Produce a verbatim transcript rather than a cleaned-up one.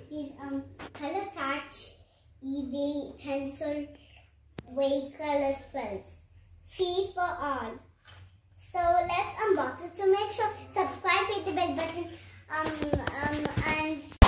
is um color catch eBay pencil wakecolors twelve. Free for all. So let's unbox it. So make sure subscribe, hit the bell button, um um and